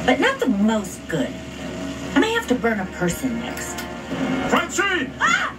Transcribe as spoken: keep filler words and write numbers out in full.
but not the most good. I may have to burn a person next. Francine! Ah!